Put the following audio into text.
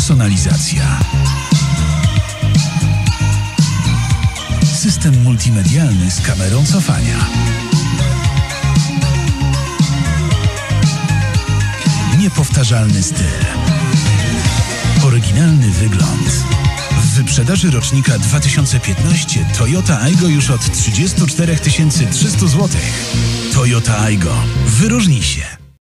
personalizacja. System multimedialny z kamerą cofania. Niepowtarzalny styl. Oryginalny wygląd. W wyprzedaży rocznika 2015 Toyota Aygo już od 34 300 zł. Toyota Aygo. Wyróżnij się.